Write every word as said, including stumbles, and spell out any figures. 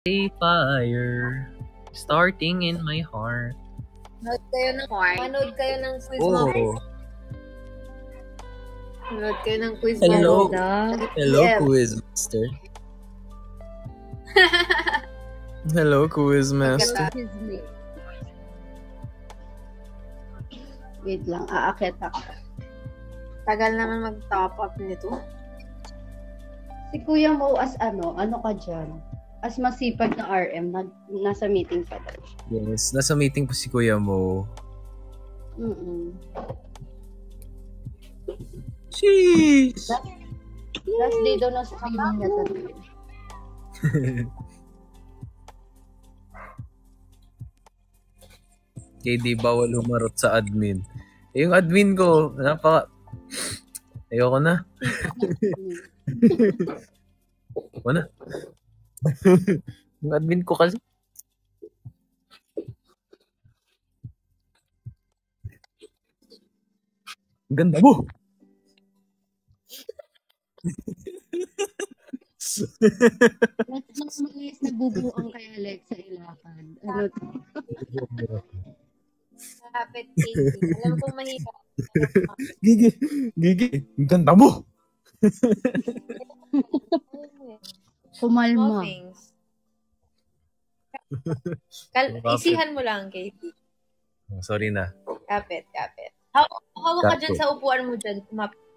A fire starting in my heart. Manood kayo ng Manood kayo ng quiz Oh. mo. Manood kayo ng quiz mo. Hello. Hello, Yeah. Quizmaster. Hello, Quizmaster. Wait lang, aakit ako. Tagal naman mag-top up nito. Si Kuya Mo as ano, ano ka dyan? As masipag na R M, na, nasa meeting pa daw. Yes, nasa meeting po si Kuya Mo. Mm-mm. Sheesh! Last day daw ng streaming niya today. Kaya di bawal humarot sa admin. Eh, yung admin ko, napaka... Ayoko na. Ayoko na. Yung admin ko kasi. Ganda mo! Normalize na bubuang kay Alexa Ilacad. Ano to? Kapit eighty. Alam kong mahirap. Gigi! Gigi! Ganda mo! Kumalma. Kal- isihan mo lang, Katie. Oh, sorry na. Kapit, kapit. Haw- Hawak ka Kapit. dyan sa upuan mo dyan. Kumapit.